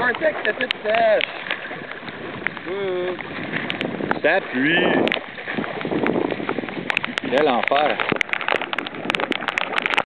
pensais que c'était tout sèche. Ça pluie. Quel enfer.